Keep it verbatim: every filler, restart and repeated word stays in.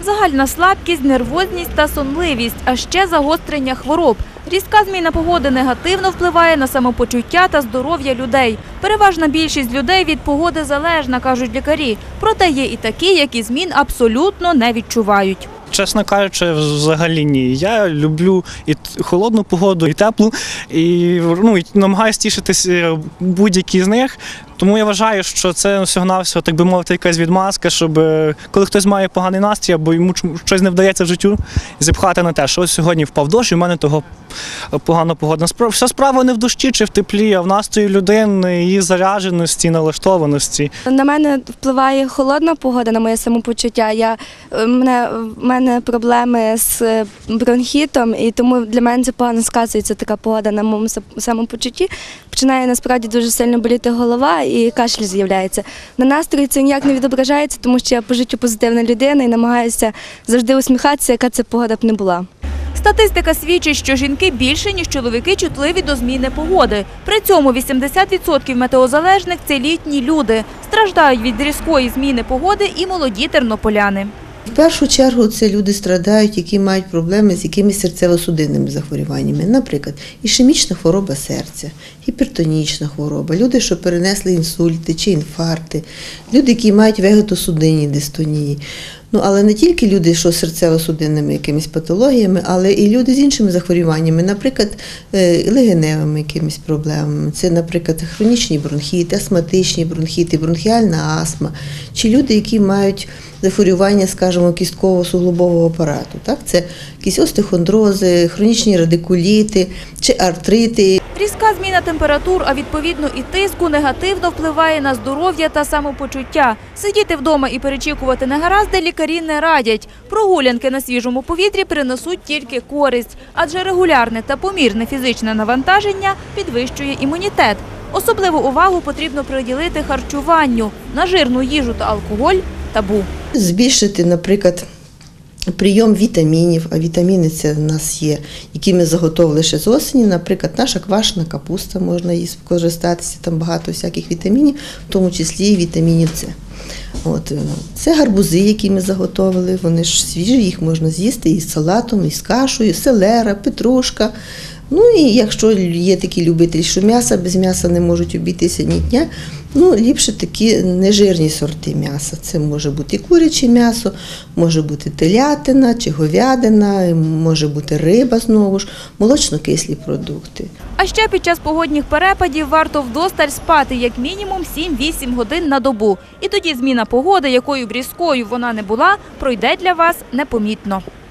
Загальна слабкість, нервозність та сонливість, а ще загострення хвороб. Різка зміна погоди негативно впливає на самопочуття та здоров'я людей. Переважна більшість людей від погоди залежна, кажуть лікарі. Проте є і такі, які змін абсолютно не відчувають. Чесно кажучи, взагалі ні. Я люблю і холодну погоду, і теплу, і, ну, і намагаюся тішитися будь-які з них. Тому я вважаю, що це всього-навсього, так би мовити, якась відмазка, щоб коли хтось має поганий настрій або йому щось не вдається в життю, зіпхати на те, що ось сьогодні впав дощ і в мене того погана погода. Вся справа не в дощі чи в теплі, а в настрої людини, її зарядженості, налаштованості. На мене впливає холодна погода, на моє самопочуття. Я, мене, в мене проблеми з бронхітом, і тому для мене це погано сказується така погода на моєму самопочутті. Починає насправді дуже сильно боліти голова і кашель з'являється. На настрої це ніяк не відображається, тому що я по життю позитивна людина і намагаюся завжди усміхатися, яка це погода б не була. Статистика свідчить, що жінки більше, ніж чоловіки, чутливі до зміни погоди. При цьому вісімдесят відсотків метеозалежних – це літні люди. Страждають від різкої зміни погоди і молоді тернополяни. В першу чергу це люди страдають, які мають проблеми з якимись серцево-судинними захворюваннями. Наприклад, ішемічна хвороба серця, гіпертонічна хвороба, люди, що перенесли інсульти чи інфаркти, люди, які мають вегетосудинні дистонії. Ну, але не тільки люди, що з серцево-судинними якимись патологіями, але і люди з іншими захворюваннями, наприклад, легеневими якимись проблемами. Це, наприклад, хронічні бронхіти, астматичні бронхіти, бронхіальна астма, чи люди, які мають захворювання, скажімо, кістково-суглобового апарату. Так? Це якісь остеохондрози, хронічні радикуліти чи артрити. Різка зміна температур, а відповідно і тиску, негативно впливає на здоров'я та самопочуття. Сидіти вдома і перечікувати негаразди лікарі не радять. Прогулянки на свіжому повітрі принесуть тільки користь, адже регулярне та помірне фізичне навантаження підвищує імунітет. Особливу увагу потрібно приділити харчуванню. На жирну їжу та алкоголь – табу. Збільшити, наприклад, прийом вітамінів, а вітаміни це в нас є, які ми заготовили ще з осені, наприклад, наша квашена капуста, можна її скористатися, там багато всяких вітамінів, в тому числі і вітамінів С. От, це гарбузи, які ми заготовили, вони ж свіжі, їх можна з'їсти і з салатом, і з кашею, селера, петрушка. Ну і якщо є такі любителі, що м'яса, без м'яса не можуть обійтися ні дня, ну ліпше такі нежирні сорти м'яса. Це може бути і куряче м'ясо, може бути телятина чи говядина, може бути риба знову ж, молочно-кислі продукти. А ще під час погодних перепадів варто вдосталь спати як мінімум сім-вісім годин на добу. І тоді зміна погоди, якою б різкою вона не була, пройде для вас непомітно.